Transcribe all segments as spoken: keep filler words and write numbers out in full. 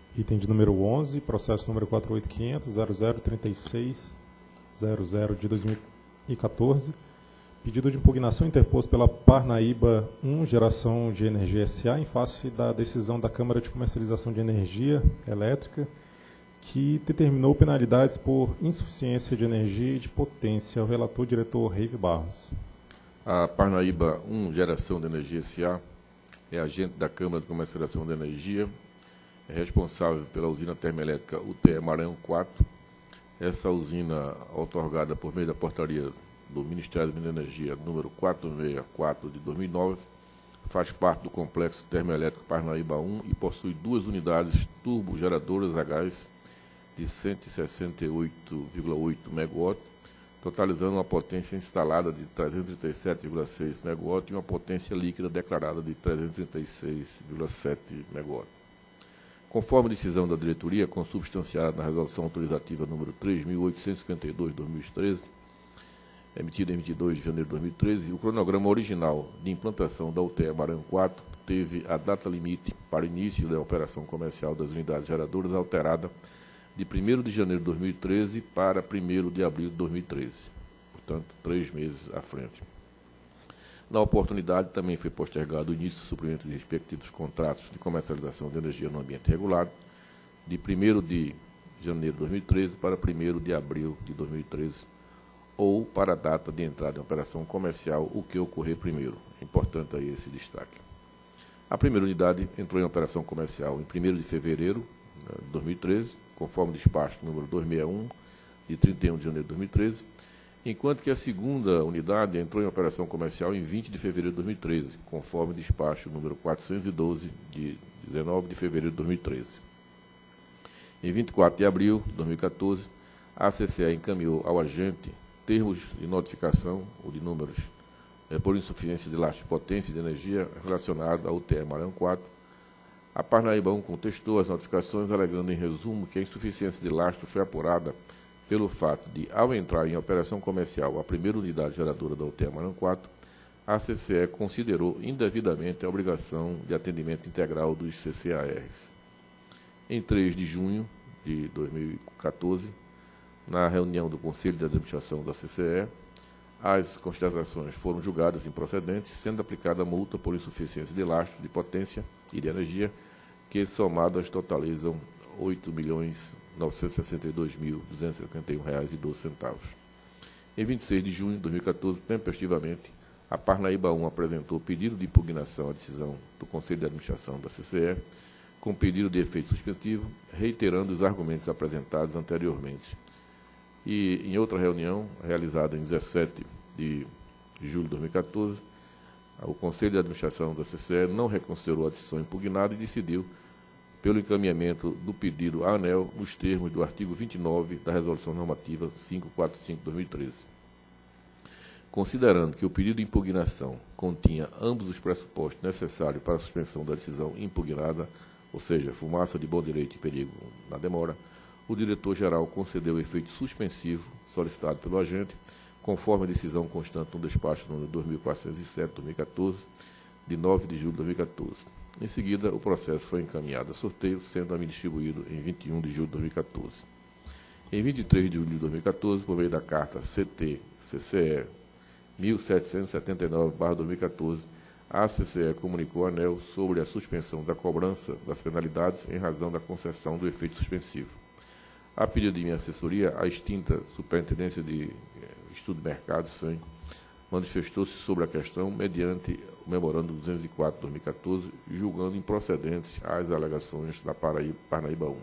Item de número onze, processo número quatro oito quinhentos ponto zero zero três seis zero zero de dois mil e quatorze. Pedido de impugnação interposto pela Parnaíba um Geração de Energia S A em face da decisão da Câmara de Comercialização de Energia Elétrica, que determinou penalidades por insuficiência de energia e de potência. O relator, diretor Reive Barros. A Parnaíba um Geração de Energia S A é agente da Câmara de Comercialização de Energia, é responsável pela usina termoelétrica U T E Maranhão quatro. Essa usina, outorgada por meio da portaria do Ministério da Energia, número quatrocentos e sessenta e quatro de dois mil e nove, faz parte do complexo termoelétrico Parnaíba um e possui duas unidades turbogeradoras a gás de cento e sessenta e oito vírgula oito megawatts, totalizando uma potência instalada de trezentos e trinta e sete vírgula seis megawatts e uma potência líquida declarada de trezentos e trinta e seis vírgula sete megawatts. Conforme a decisão da diretoria, consubstanciada na resolução autorizativa número três mil oitocentos e cinquenta e dois de dois mil e treze, emitida em vinte e dois de janeiro de dois mil e treze, o cronograma original de implantação da U T E Maranhão quatro teve a data limite para início da operação comercial das unidades geradoras alterada de primeiro de janeiro de dois mil e treze para primeiro de abril de dois mil e treze, portanto, três meses à frente. Na oportunidade, também foi postergado o início do suprimento de respectivos contratos de comercialização de energia no ambiente regulado, de primeiro de janeiro de dois mil e treze para primeiro de abril de dois mil e treze, ou para a data de entrada em operação comercial, o que ocorrer primeiro. É importante aí esse destaque. A primeira unidade entrou em operação comercial em primeiro de fevereiro de dois mil e treze, conforme o despacho número duzentos e sessenta e um, de trinta e um de janeiro de dois mil e treze, enquanto que a segunda unidade entrou em operação comercial em vinte de fevereiro de dois mil e treze, conforme o despacho número quatrocentos e doze, de dezenove de fevereiro de dois mil e treze. Em vinte e quatro de abril de dois mil e quatorze, a C C E encaminhou ao agente termos de notificação, ou de números, é, por insuficiência de lastro de potência e de energia relacionado ao U T E Maranhão quatro. A Parnaíba um contestou as notificações, alegando em resumo que a insuficiência de lastro foi apurada pelo fato de, ao entrar em operação comercial a primeira unidade geradora da U T E Maranhão quatro, a C C E considerou indevidamente a obrigação de atendimento integral dos C C A Rs. Em três de junho de dois mil e quatorze, na reunião do Conselho de Administração da C C E, as constatações foram julgadas improcedentes, sendo aplicada a multa por insuficiência de lastro de potência e de energia, que somadas totalizam oito milhões novecentos e sessenta e dois mil duzentos e cinquenta e um reais e doze centavos. Em vinte e seis de junho de dois mil e quatorze, tempestivamente, a Parnaíba um apresentou pedido de impugnação à decisão do Conselho de Administração da C C E, com pedido de efeito suspensivo, reiterando os argumentos apresentados anteriormente. E, em outra reunião, realizada em dezessete de julho de dois mil e quatorze, o Conselho de Administração da C C E não reconsiderou a decisão impugnada e decidiu pelo encaminhamento do pedido à ANEEL nos termos do artigo vinte e nove da Resolução Normativa quinhentos e quarenta e cinco de dois mil e treze. Considerando que o pedido de impugnação continha ambos os pressupostos necessários para a suspensão da decisão impugnada, ou seja, fumaça de bom direito e perigo na demora, o diretor-geral concedeu o efeito suspensivo solicitado pelo agente, conforme a decisão constante no despacho número dois mil quatrocentos e sete de dois mil e quatorze, de nove de julho de dois mil e quatorze. Em seguida, o processo foi encaminhado a sorteio, sendo a mim distribuído em vinte e um de julho de dois mil e quatorze. Em vinte e três de julho de dois mil e quatorze, por meio da carta C T C C E mil setecentos e setenta e nove barra dois mil e quatorze, a C C E comunicou à ANEEL sobre a suspensão da cobrança das penalidades em razão da concessão do efeito suspensivo. A pedido de minha assessoria, a extinta Superintendência de Estudo de Mercado, S A M, manifestou-se sobre a questão mediante o memorando duzentos e quatro de dois mil e quatorze, julgando improcedentes as alegações da Parnaíba um.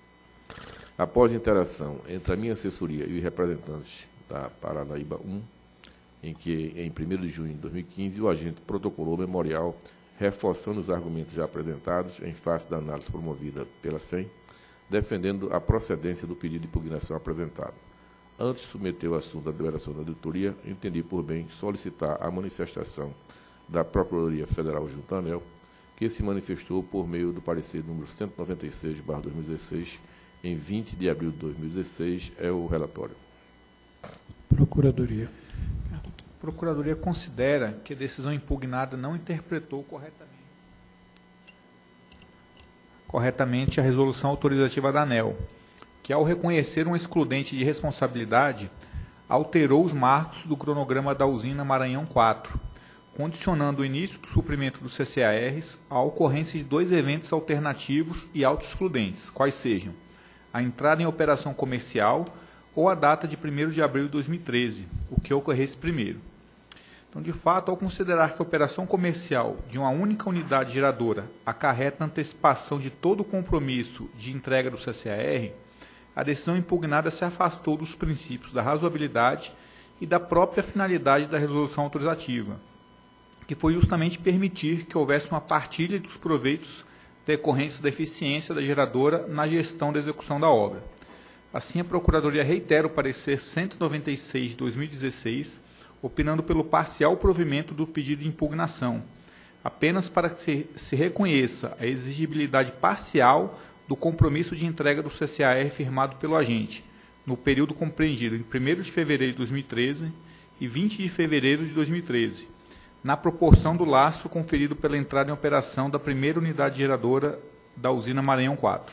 Após interação entre a minha assessoria e os representantes da Parnaíba um, em que, em primeiro de junho de dois mil e quinze, o agente protocolou o memorial, reforçando os argumentos já apresentados em face da análise promovida pela S E M, defendendo a procedência do pedido de impugnação apresentado. Antes de submeter o assunto à deliberação da auditoria, entendi por bem solicitar a manifestação da Procuradoria Federal junto à ANEEL, que se manifestou por meio do parecer número cento e noventa e seis barra dois mil e dezesseis, em vinte de abril de dois mil e dezesseis, é o relatório. Procuradoria. A Procuradoria considera que a decisão impugnada não interpretou corretamente corretamente a resolução autorizativa da ANEEL, que, ao reconhecer um excludente de responsabilidade, alterou os marcos do cronograma da usina Maranhão quatro, condicionando o início do suprimento dos C C A Rs à ocorrência de dois eventos alternativos e autoexcludentes, quais sejam a entrada em operação comercial ou a data de primeiro de abril de dois mil e treze, o que ocorresse primeiro. Então, de fato, ao considerar que a operação comercial de uma única unidade geradora acarreta antecipação de todo o compromisso de entrega do C C A R, a decisão impugnada se afastou dos princípios da razoabilidade e da própria finalidade da resolução autorizativa, que foi justamente permitir que houvesse uma partilha dos proveitos decorrentes da eficiência da geradora na gestão da execução da obra. Assim, a Procuradoria reitera o parecer cento e noventa e seis de dois mil e dezesseis, opinando pelo parcial provimento do pedido de impugnação, apenas para que se, se reconheça a exigibilidade parcial do compromisso de entrega do C C A R firmado pelo agente, no período compreendido em primeiro de fevereiro de dois mil e treze e vinte de fevereiro de dois mil e treze, na proporção do lastro conferido pela entrada em operação da primeira unidade geradora da usina Maranhão quatro.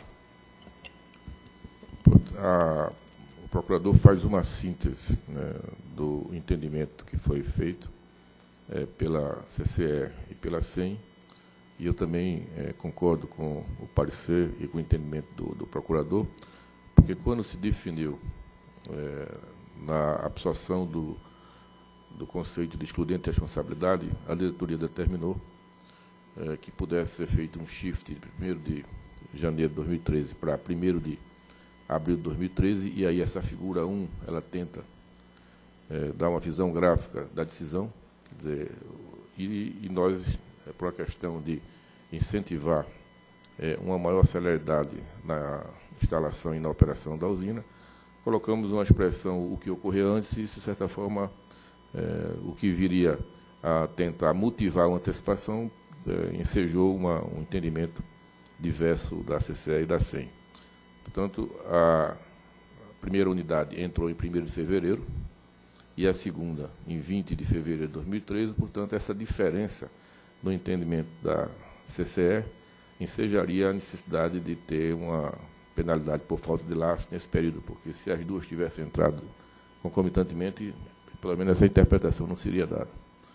A, o procurador faz uma síntese, né, do entendimento que foi feito é, pela C C E e pela S E M, e eu também é, concordo com o parecer e com o entendimento do, do procurador, porque quando se definiu é, na absorção do, do conceito de excludente de responsabilidade, a diretoria determinou é, que pudesse ser feito um shift de primeiro de janeiro de dois mil e treze para primeiro de abril de dois mil e treze, e aí essa figura um, ela tenta é, dar uma visão gráfica da decisão, quer dizer, e, e nós, é, por uma questão de incentivar é, uma maior celeridade na instalação e na operação da usina, colocamos uma expressão, o que ocorreu antes, e isso, de certa forma, é, o que viria a tentar motivar uma antecipação, é, ensejou uma, um entendimento diverso da C C E e da S E M. Portanto, a primeira unidade entrou em primeiro de fevereiro e a segunda em vinte de fevereiro de dois mil e treze. Portanto, essa diferença no entendimento da C C E ensejaria a necessidade de ter uma penalidade por falta de lastro nesse período, porque se as duas tivessem entrado concomitantemente, pelo menos essa interpretação não seria dada.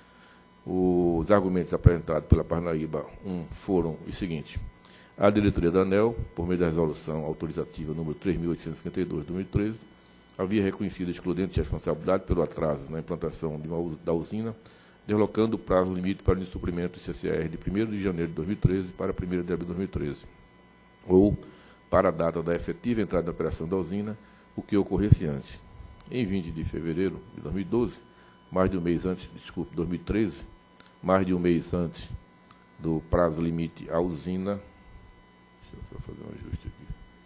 Os argumentos apresentados pela Parnaíba um foram os seguintes. A diretoria da ANEEL, por meio da resolução autorizativa número três mil oitocentos e cinquenta e dois de dois mil e treze, havia reconhecido excludente de responsabilidade pelo atraso na implantação de uma, da usina, deslocando o prazo limite para o suprimento do C C A R de primeiro de janeiro de dois mil e treze para primeiro de abril de dois mil e treze, ou para a data da efetiva entrada da operação da usina, o que ocorresse antes. Em vinte de fevereiro de dois mil e doze, mais de um mês antes, desculpe, dois mil e treze, mais de um mês antes do prazo limite à usina. Deixa eu só fazer um ajuste aqui.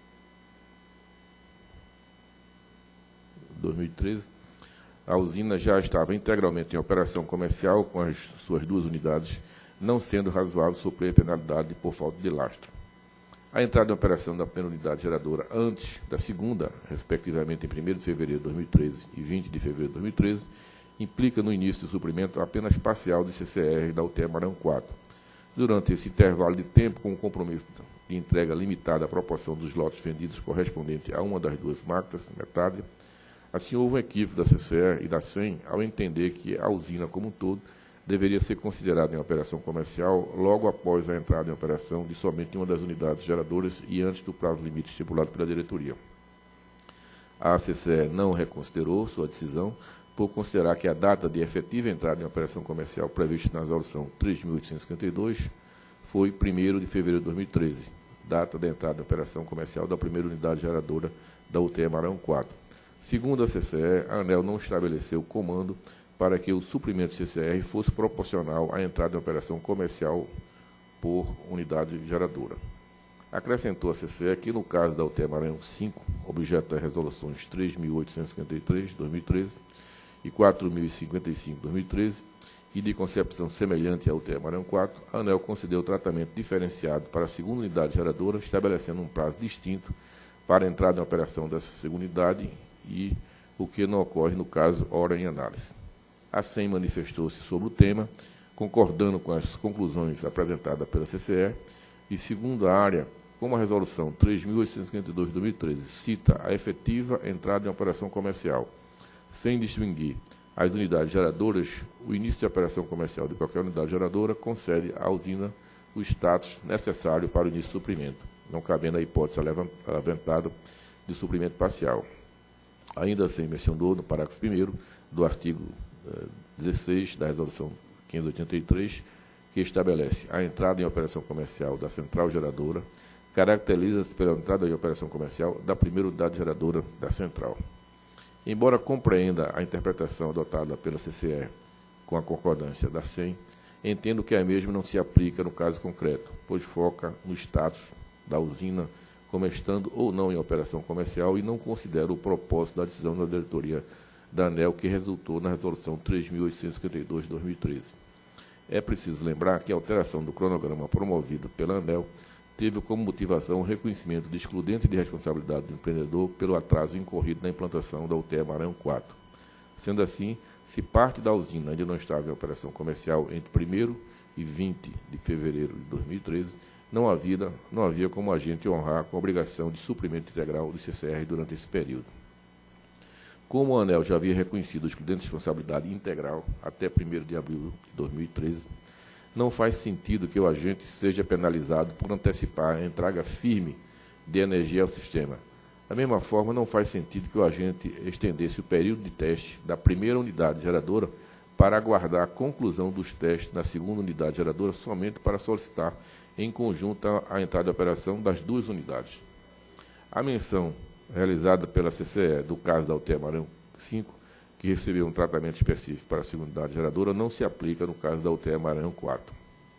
dois mil e treze, a usina já estava integralmente em operação comercial com as suas duas unidades, não sendo razoável sofrer penalidade por falta de lastro. A entrada em operação da primeira unidade geradora antes da segunda, respectivamente em primeiro de fevereiro de dois mil e treze e vinte de fevereiro de dois mil e treze, implica no início do suprimento apenas parcial do C C R da U T E Maranhão quatro. Durante esse intervalo de tempo, com o compromisso de entrega limitada à proporção dos lotes vendidos correspondente a uma das duas máquinas, metade, assim houve um equívoco da C C E e da S E M ao entender que a usina como um todo deveria ser considerada em operação comercial logo após a entrada em operação de somente uma das unidades geradoras e antes do prazo limite estipulado pela diretoria. A C C E não reconsiderou sua decisão por considerar que a data de efetiva entrada em operação comercial prevista na resolução três mil oitocentos e cinquenta e dois foi primeiro de fevereiro de dois mil e treze, data da entrada em operação comercial da primeira unidade geradora da U T E Maranhão quatro. Segundo a C C E, a ANEEL não estabeleceu comando para que o suprimento do C C R fosse proporcional à entrada em operação comercial por unidade geradora. Acrescentou a C C E que, no caso da U T E Maranhão cinco, objeto das resoluções três mil oitocentos e cinquenta e três de dois mil e treze e quatro mil e cinquenta e cinco de dois mil e treze, e de concepção semelhante à U T E Maranhão quatro, a ANEEL concedeu tratamento diferenciado para a segunda unidade geradora, estabelecendo um prazo distinto para a entrada em operação dessa segunda unidade, e o que não ocorre no caso ora em análise. A S E M manifestou-se sobre o tema, concordando com as conclusões apresentadas pela C C E, e, segundo a área, como a Resolução três mil oitocentos e cinquenta e dois de dois mil e treze cita a efetiva entrada em operação comercial, sem distinguir as unidades geradoras, o início de operação comercial de qualquer unidade geradora concede à usina o status necessário para o início do suprimento, não cabendo a hipótese levantada de suprimento parcial. Ainda assim, mencionou no parágrafo primeiro do artigo eh, dezesseis da Resolução quinhentos e oitenta e três, que estabelece a entrada em operação comercial da central geradora, caracteriza-se pela entrada em operação comercial da primeira unidade geradora da central. Embora compreenda a interpretação adotada pela C C E com a concordância da S E M, entendo que a mesma não se aplica no caso concreto, pois foca no status da usina como estando ou não em operação comercial e não considera o propósito da decisão da diretoria da ANEEL que resultou na Resolução três mil oitocentos e cinquenta e dois de dois mil e treze. É preciso lembrar que a alteração do cronograma promovida pela ANEEL teve como motivação o reconhecimento de excludente de responsabilidade do empreendedor pelo atraso incorrido na implantação da U T E Maranhão quatro. Sendo assim, se parte da usina ainda não estava em operação comercial entre primeiro e vinte de fevereiro de dois mil e treze, não havia, não havia como agente honrar com a obrigação de suprimento integral do C C R durante esse período. Como a ANEEL já havia reconhecido o excludente de responsabilidade integral até primeiro de abril de dois mil e treze, não faz sentido que o agente seja penalizado por antecipar a entrega firme de energia ao sistema. Da mesma forma, não faz sentido que o agente estendesse o período de teste da primeira unidade geradora para aguardar a conclusão dos testes na segunda unidade geradora somente para solicitar em conjunto a entrada de operação das duas unidades. A menção realizada pela C C E do caso da U T E Maranhão cinco, que recebeu um tratamento específico para a segunda unidade geradora, não se aplica no caso da U T E Maranhão quatro.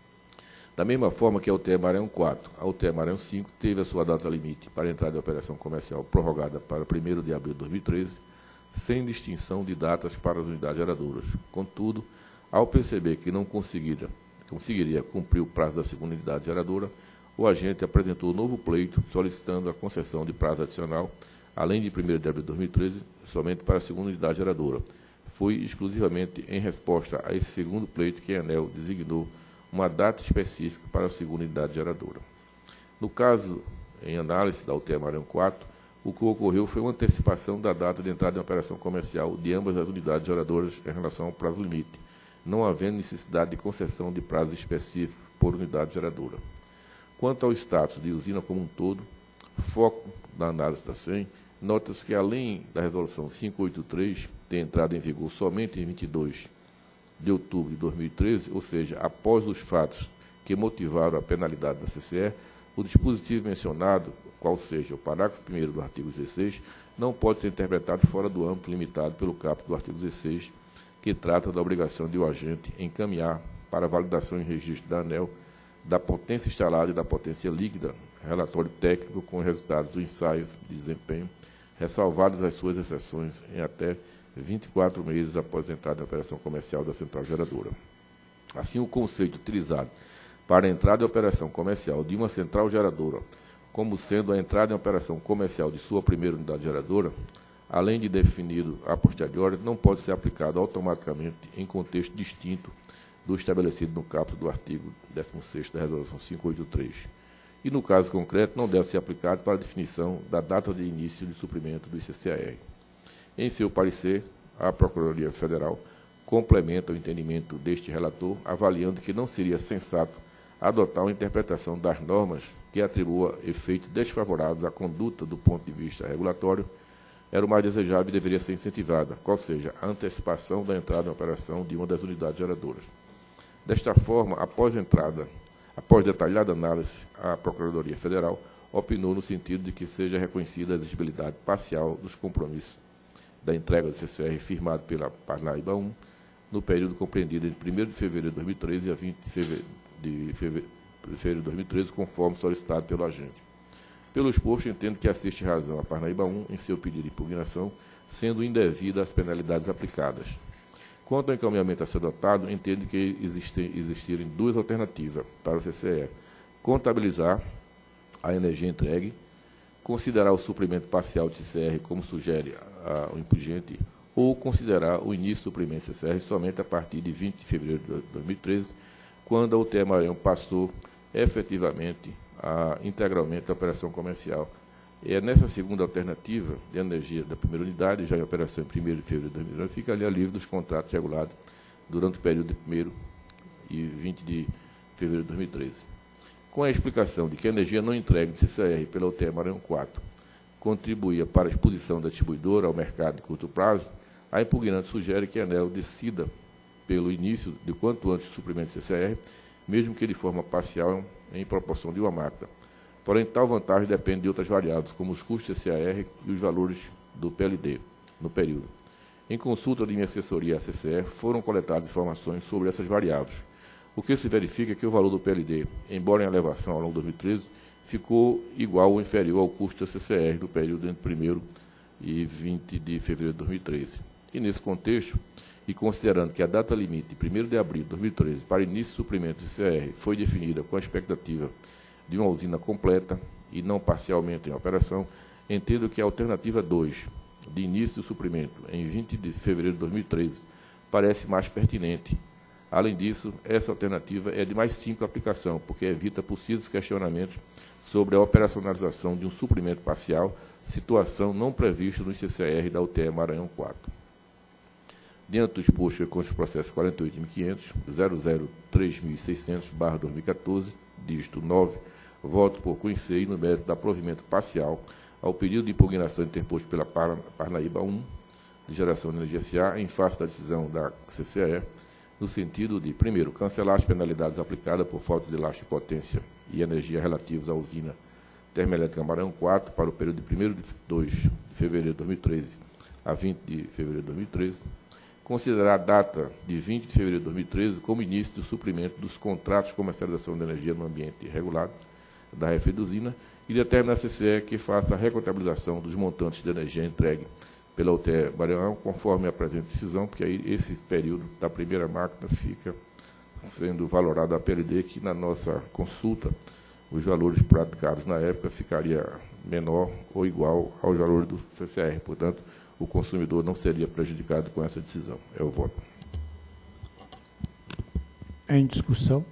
Da mesma forma que a U T E Maranhão quatro, a U T E Maranhão cinco teve a sua data limite para a entrada de operação comercial prorrogada para primeiro de abril de dois mil e treze, sem distinção de datas para as unidades geradoras. Contudo, ao perceber que não conseguiria, conseguiria cumprir o prazo da segunda unidade geradora, o agente apresentou novo pleito solicitando a concessão de prazo adicional, além de primeiro de abril de dois mil e treze, somente para a segunda unidade geradora. Foi exclusivamente em resposta a esse segundo pleito que a ANEEL designou uma data específica para a segunda unidade geradora. No caso, em análise da U T E Maranhão quatro, o que ocorreu foi uma antecipação da data de entrada em operação comercial de ambas as unidades geradoras em relação ao prazo limite, não havendo necessidade de concessão de prazo específico por unidade geradora. Quanto ao status de usina como um todo, foco da análise da S E M, nota-se que, além da Resolução quinhentos e oitenta e três ter entrado em vigor somente em vinte e dois de outubro de dois mil e treze, ou seja, após os fatos que motivaram a penalidade da C C E, o dispositivo mencionado, qual seja o parágrafo primeiro do artigo dezesseis, não pode ser interpretado fora do âmbito limitado pelo caput do artigo dezesseis, que trata da obrigação de o agente encaminhar para validação em registro da ANEEL da potência instalada e da potência líquida, relatório técnico com resultados do ensaio de desempenho, ressalvadas as suas exceções em até vinte e quatro meses após a entrada em operação comercial da central geradora. Assim, o conceito utilizado para a entrada em operação comercial de uma central geradora, como sendo a entrada em operação comercial de sua primeira unidade geradora, além de definido a posteriori, não pode ser aplicado automaticamente em contexto distinto do estabelecido no caput do artigo décimo sexto da Resolução quinhentos e oitenta e três. E, no caso concreto, não deve ser aplicado para a definição da data de início de suprimento do I C C A R. Em seu parecer, a Procuradoria Federal complementa o entendimento deste relator, avaliando que não seria sensato adotar uma interpretação das normas que atribua efeitos desfavoráveis à conduta do ponto de vista regulatório, era o mais desejável e deveria ser incentivada, qual seja, a antecipação da entrada em operação de uma das unidades geradoras. Desta forma, após entrada, após detalhada análise, a Procuradoria Federal opinou no sentido de que seja reconhecida a exigibilidade parcial dos compromissos da entrega do C C R firmado pela Parnaíba um, no período compreendido entre primeiro de fevereiro de dois mil e treze a vinte de fevereiro de, fevereiro de dois mil e treze, conforme solicitado pelo agente. Pelo exposto, entendo que assiste razão a Parnaíba um em seu pedido de impugnação, sendo indevida as penalidades aplicadas. Quanto ao encaminhamento a ser adotado, entendo que existem, existirem duas alternativas para o C C E: contabilizar a energia entregue, considerar o suprimento parcial de C C R, como sugere a, o impugente, ou considerar o início do suprimento de C C R somente a partir de vinte de fevereiro de dois mil e treze, quando a U T E Maranhão passou efetivamente a, integralmente a operação comercial. É nessa segunda alternativa de energia da primeira unidade, já em operação em primeiro de fevereiro de dois mil e nove, ficaria livre dos contratos regulados durante o período de primeiro e vinte de fevereiro de dois mil e treze. Com a explicação de que a energia não entregue de C C R pela U T E Maranhão quatro contribuía para a exposição da distribuidora ao mercado de curto prazo, a impugnante sugere que a ANEEL decida pelo início de quanto antes o suprimento de C C R, mesmo que de forma parcial em proporção de uma máquina. Porém, tal vantagem depende de outras variáveis, como os custos C C A R e os valores do P L D no período. Em consulta de minha assessoria à C C E, foram coletadas informações sobre essas variáveis. O que se verifica é que o valor do P L D, embora em elevação ao longo de dois mil e treze, ficou igual ou inferior ao custo da C C R do período entre primeiro e vinte de fevereiro de dois mil e treze. E nesse contexto, e considerando que a data limite de primeiro de abril de dois mil e treze para início de suprimento de C C R foi definida com a expectativa de uma usina completa e não parcialmente em operação, entendo que a alternativa dois, de início do suprimento em vinte de fevereiro de dois mil e treze, parece mais pertinente. Além disso, essa alternativa é de mais simples aplicação, porque evita possíveis questionamentos sobre a operacionalização de um suprimento parcial, situação não prevista no I C C R da U T E Maranhão quatro. Diante do exposto, eu consto o processo quarenta e oito mil quinhentos, zero zero três mil e seiscentos, barra dois mil e quatorze, dígito nove, voto por conhecer e no mérito da provimento parcial ao pedido de impugnação interposto pela Parnaíba um, de geração de energia S A, em face da decisão da C C E, no sentido de, primeiro, cancelar as penalidades aplicadas por falta de lastro de potência e energia relativos à usina termoelétrica Maranhão quatro para o período de primeiro de dois de fevereiro de dois mil e treze a vinte de fevereiro de dois mil e treze, considerar a data de vinte de fevereiro de dois mil e treze como início do suprimento dos contratos de comercialização de energia no ambiente regulado da refe da usina e determinar a C C E que faça a recontabilização dos montantes de energia entregue pela U T E Maranhão, conforme a presente decisão, porque aí esse período da primeira máquina fica sendo valorado a P L D, que na nossa consulta, os valores praticados na época ficaria menor ou igual aos valores do C C R. Portanto, o consumidor não seria prejudicado com essa decisão. É o voto. Em discussão.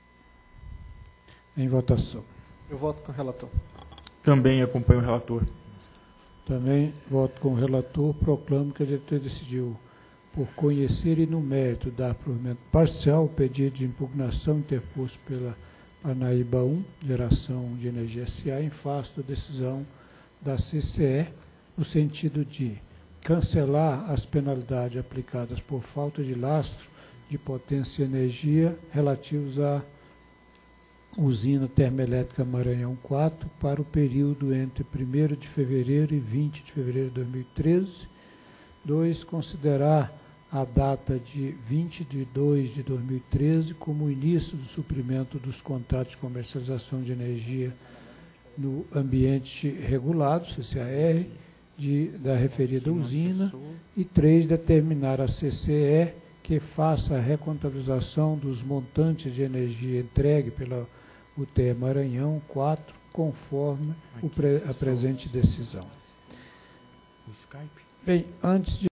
Em votação. Eu voto com o relator. Também acompanho o relator. Também voto com o relator, proclamo que a diretoria decidiu, por conhecer e no mérito dar provimento parcial o pedido de impugnação interposto pela Parnaíba um, geração de energia S A, em face da decisão da C C E, no sentido de cancelar as penalidades aplicadas por falta de lastro de potência e energia relativos à usina termoelétrica Maranhão quatro para o período entre primeiro de fevereiro e vinte de fevereiro de dois mil e treze. dois. Considerar a data de vinte de dois de dois mil e treze como o início do suprimento dos contratos de comercialização de energia no ambiente regulado, C C A R, de, da referida usina. E três. Determinar a C C E que faça a recontabilização dos montantes de energia entregue pela U T E Maranhão quatro, conforme o pre, a presente decisão. Bem, antes de